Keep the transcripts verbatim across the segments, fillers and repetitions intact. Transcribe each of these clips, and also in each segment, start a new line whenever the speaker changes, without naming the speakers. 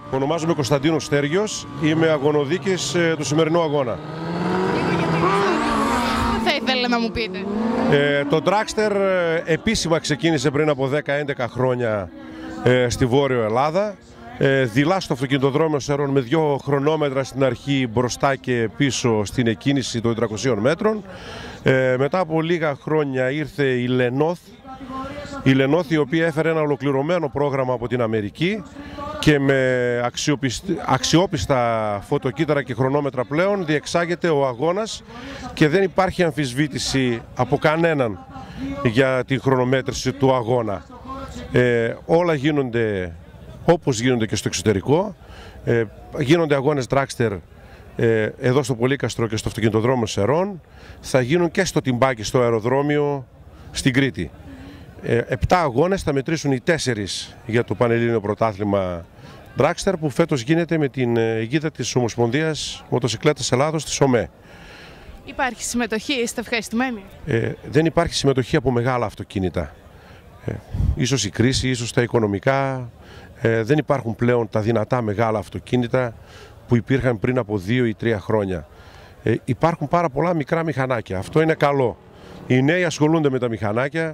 Ονομάζομαι Κωνσταντίνος Στέργιος, είμαι αγωνοδίκης ε, του σημερινού αγώνα.
Τι θα ήθελα να μου πείτε?
Ε, το Dragster ε, επίσημα ξεκίνησε πριν από δέκα έντεκα χρόνια ε, στη Βόρειο Ελλάδα. Ε, δειλά στο αυτοκινητοδρόμιο Σερών με δύο χρονόμετρα στην αρχή μπροστά και πίσω στην εκκίνηση των τετρακοσίων μέτρων. Ε, μετά από λίγα χρόνια ήρθε η Λενόθ, η Λενόθ η οποία έφερε ένα ολοκληρωμένο πρόγραμμα από την Αμερική και με αξιόπιστα φωτοκύτταρα και χρονόμετρα πλέον διεξάγεται ο αγώνας και δεν υπάρχει αμφισβήτηση από κανέναν για την χρονομέτρηση του αγώνα. Ε, όλα γίνονται όπως γίνονται και στο εξωτερικό. Ε, γίνονται αγώνες Dragster ε, εδώ στο Πολύκαστρο και στο αυτοκινητοδρόμιο Σερών. Θα γίνουν και στο Τιμπάκι, στο αεροδρόμιο στην Κρήτη. Ε, επτά αγώνες θα μετρήσουν οι τέσσερις για το Πανελλήνιο Πρωτάθλημα Dragster που φέτος γίνεται με την αιγίδα της Ομοσπονδίας Μοτοσυκλέτας Ελλάδος, της ΟΜΕ.
Υπάρχει συμμετοχή, είστε ευχαριστημένοι?
Ε, δεν υπάρχει συμμετοχή από μεγάλα αυτοκίνητα. Ε, ίσως η κρίση, ίσως τα οικονομικά. Ε, δεν υπάρχουν πλέον τα δυνατά μεγάλα αυτοκίνητα που υπήρχαν πριν από δύο ή τρία χρόνια. Ε, υπάρχουν πάρα πολλά μικρά μηχανάκια. Αυτό είναι καλό. Οι νέοι ασχολούνται με τα μηχανάκια.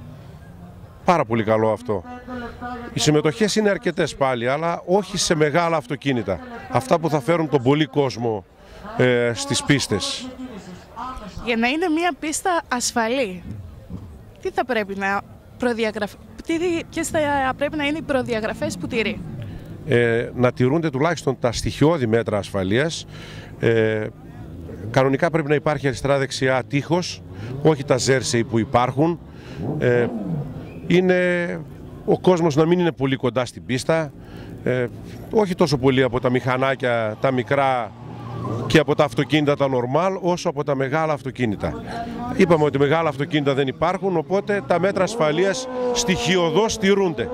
Πάρα πολύ καλό αυτό. Οι συμμετοχές είναι αρκετές πάλι, αλλά όχι σε μεγάλα αυτοκίνητα. Αυτά που θα φέρουν τον πολύ κόσμο ε, στις πίστες.
Για να είναι μια πίστα ασφαλή, τι θα πρέπει να προδιαγραφεί? Ποιες θα πρέπει να είναι οι προδιαγραφές που τηρεί?
Ε, να τηρούνται τουλάχιστον τα στοιχειώδη μέτρα ασφαλείας. Ε, κανονικά πρέπει να υπάρχει αριστερά-δεξιά τείχος, όχι τα ζέρσεϊ που υπάρχουν. Ε, είναι ο κόσμος να μην είναι πολύ κοντά στην πίστα, ε, όχι τόσο πολύ από τα μηχανάκια, τα μικρά και από τα αυτοκίνητα τα normal, όσο από τα μεγάλα αυτοκίνητα. Είπαμε ότι μεγάλα αυτοκίνητα δεν υπάρχουν, οπότε τα μέτρα ασφαλείας στοιχειωδώς τηρούνται.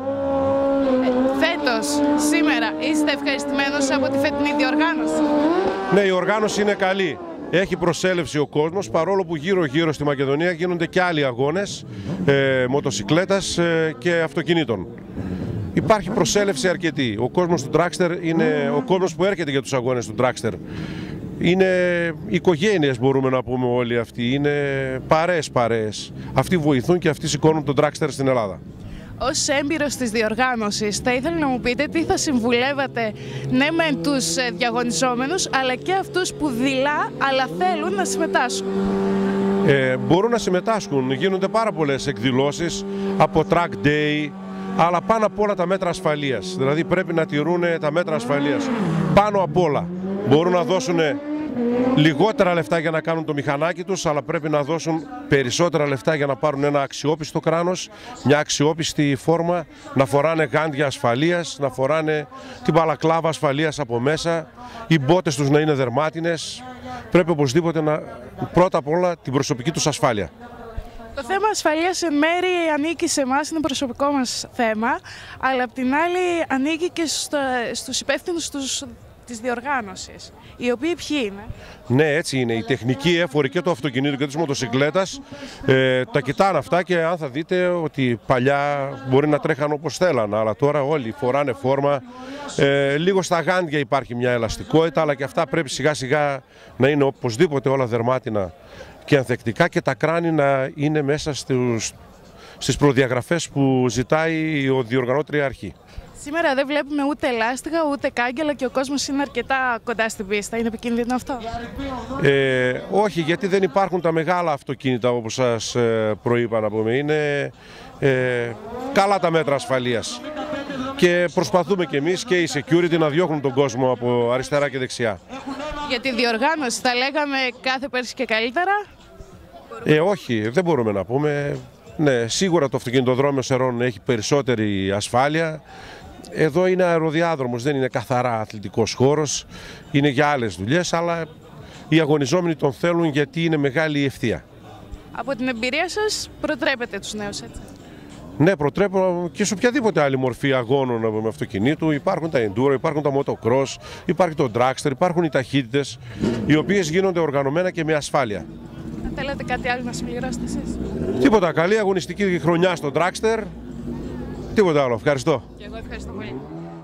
Φέτος, σήμερα, είστε ευχαριστημένος από τη φετινή διοργάνωση?
Ναι, η οργάνωση είναι καλή. Έχει προσέλευση ο κόσμος, παρόλο που γύρω-γύρω στη Μακεδονία γίνονται και άλλοι αγώνες ε, μοτοσυκλέτας ε, και αυτοκινήτων. Υπάρχει προσέλευση αρκετή. Ο κόσμος του Dragster είναι ο κόσμος που έρχεται για τους αγώνες του Dragster. Είναι οικογένειες, μπορούμε να πούμε όλοι αυτοί. Είναι παρέες παρέες. Αυτοί βοηθούν και αυτοί σηκώνουν τον Dragster στην Ελλάδα.
Ως έμπειρος της διοργάνωσης, θα ήθελα να μου πείτε τι θα συμβουλεύατε ναι μεν τους διαγωνιζόμενους, αλλά και αυτούς που δειλά αλλά θέλουν να συμμετάσχουν?
Ε, μπορούν να συμμετάσχουν. Γίνονται πάρα πολλές εκδηλώσεις από track day, αλλά πάνω απ' όλα τα μέτρα ασφαλείας. Δηλαδή πρέπει να τηρούν τα μέτρα ασφαλείας. Πάνω απ' όλα μπορούν να δώσουν λιγότερα λεφτά για να κάνουν το μηχανάκι τους, αλλά πρέπει να δώσουν περισσότερα λεφτά για να πάρουν ένα αξιόπιστο κράνος, μια αξιόπιστη φόρμα, να φοράνε γάντια ασφαλείας, να φοράνε την παλακλάβα ασφαλείας από μέσα, οι μπότες τους να είναι δερμάτινες. Πρέπει οπωσδήποτε να, πρώτα απ' όλα, την προσωπική τους ασφάλεια.
Το θέμα ασφαλείας εν μέρει ανήκει σε εμάς, είναι προσωπικό μας θέμα, αλλά απ' την άλλη ανήκει και στο, στους υπεύθυνους τους, της διοργάνωσης, οι οποίοι ποιοι είναι?
Ναι, έτσι είναι. Η τεχνική έφορη και του αυτοκινήτου και της μοτοσυκλέτας ε, τα κοιτάνε αυτά και αν θα δείτε ότι παλιά μπορεί να τρέχαν όπως θέλαν, αλλά τώρα όλοι φοράνε φόρμα. Ε, λίγο στα γάντια υπάρχει μια ελαστικότητα, αλλά και αυτά πρέπει σιγά σιγά να είναι οπωσδήποτε όλα δερμάτινα και ανθεκτικά και τα κράνη να είναι μέσα στους, στις προδιαγραφές που ζητάει ο διοργανώτρια αρχή.
Σήμερα δεν βλέπουμε ούτε λάστιχα ούτε κάγκελα και ο κόσμος είναι αρκετά κοντά στην πίστα. Είναι επικίνδυνο αυτό?
Ε, όχι, γιατί δεν υπάρχουν τα μεγάλα αυτοκίνητα όπως σας ε, προείπα να πούμε. Είναι ε, καλά τα μέτρα ασφαλείας. Και προσπαθούμε και εμείς και οι security να διώχνουν τον κόσμο από αριστερά και δεξιά.
Για τη διοργάνωση θα λέγαμε κάθε πέρσι και καλύτερα?
Ε, όχι, δεν μπορούμε να πούμε. Ναι, σίγουρα το αυτοκινητοδρόμιο Σερών έχει περισσότερη ασφάλεια. Εδώ είναι αεροδιάδρομος, δεν είναι καθαρά αθλητικός χώρος. Είναι για άλλες δουλειές, αλλά οι αγωνιζόμενοι τον θέλουν γιατί είναι μεγάλη η ευθεία.
Από την εμπειρία σας προτρέπετε τους νέους, έτσι?
Ναι, προτρέπω και σε οποιαδήποτε άλλη μορφή αγώνων με αυτοκινήτου. Υπάρχουν τα enduro, υπάρχουν τα motocross, υπάρχει το dragster, υπάρχουν οι ταχύτητες, οι οποίες γίνονται οργανωμένα και με ασφάλεια.
Θέλετε κάτι άλλο να συμπληρώσετε εσείς?
Τίποτα. Καλή αγωνιστική χρονιά στο dragster. Τίποτα άλλο. Ευχαριστώ.
Και εγώ ευχαριστώ πολύ.